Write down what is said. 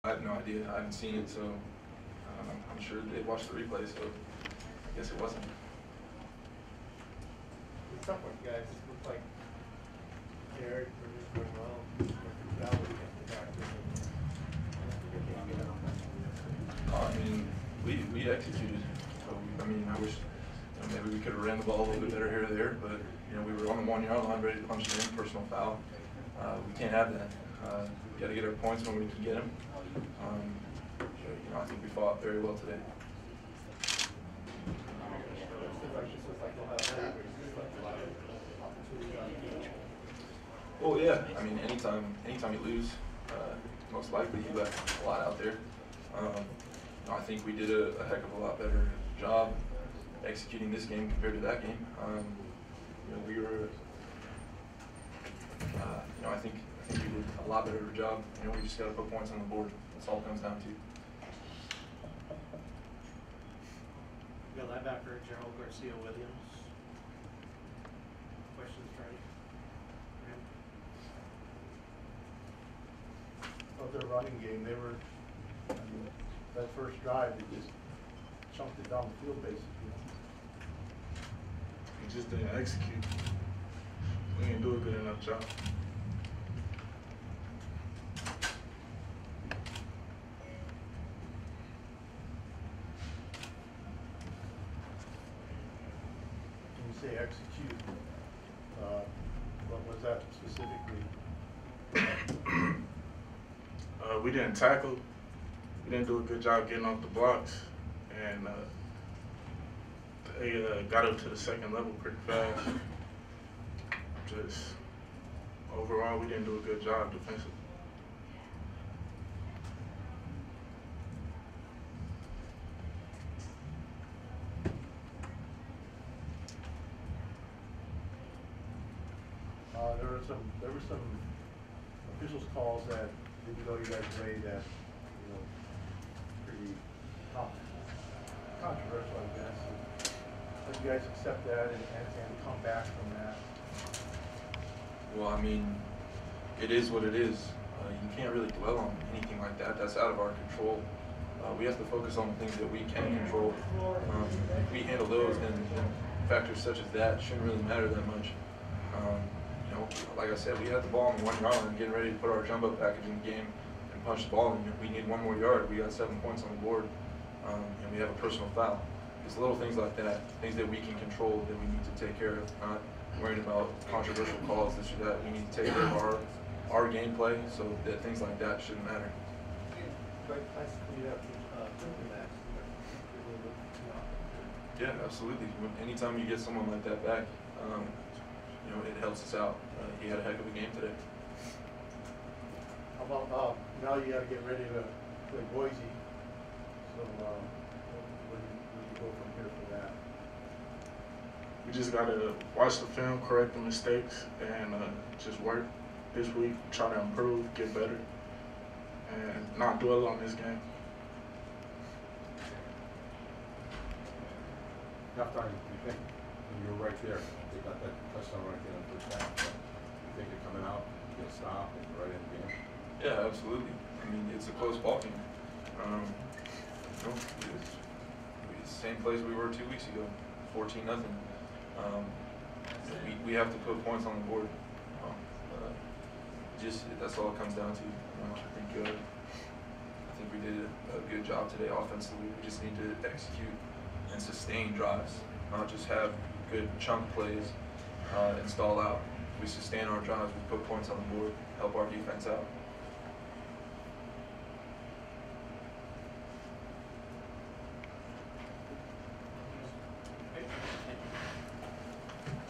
I have no idea. I haven't seen it, so I'm sure they watched the replay, so I guess it wasn't. At some point, guys, it looked like Eric was just doing well. I mean, we executed. So I mean, I wish maybe we could have ran the ball a little bit better here or there, but we were on the 1 yard line, ready to punch it in, personal foul. We can't have that. We got to get our points when we can get them. I think we fought very well today. Well, yeah. I mean, anytime you lose, most likely you left a lot out there. I think we did a heck of a lot better job executing this game compared to that game. We were, I think we did a lot better job. We just got to put points on the board. That's all it comes down to. You got linebacker Jerrol Garcia-Williams. Questions, Charlie? Of their running game, they were, that first drive, they just chunked it down the field basically. We just didn't execute. We didn't do a good enough job. When you say execute, what was that specifically? We didn't tackle. We didn't do a good job getting off the blocks, and they got up to the second level pretty fast. Just overall, we didn't do a good job defensively. There were some officials calls that didn't go your guys' way that, pretty controversial, I guess. How do you guys accept that and come back from that? Well, I mean, it is what it is. You can't really dwell on anything like that. That's out of our control. We have to focus on the things that we can control. If we handle those, then factors such as that shouldn't really matter that much. Like I said, we had the ball on the 1 yard line, getting ready to put our jump up package in the game and punch the ball. And we need 1 more yard. We got 7 points on the board, and we have a personal foul. It's little things like that, things that we can control that we need to take care of. Not worrying about controversial calls, this or that. We need to take care of our gameplay, so that things like that shouldn't matter. Yeah, absolutely. Anytime you get someone like that back, it helps us out. He had a heck of a game today. How about now you got to get ready to play Boise. So where do you go from here for that? We just got to watch the film, correct the mistakes, and just work this week, try to improve, get better, and not dwell on this game. Halftime, you think when you were right there, they got that touchdown right there in the first half. You think they're coming out, get a stop, and right in the game? Yeah, absolutely. I mean, it's a close ball game. It's the same place we were 2 weeks ago, 14-0. We have to put points on the board. That's all it comes down to. I think we did a good job today offensively. We just need to execute and sustain drives, not just have good chunk plays and stall out. We sustain our drives, we put points on the board, help our defense out.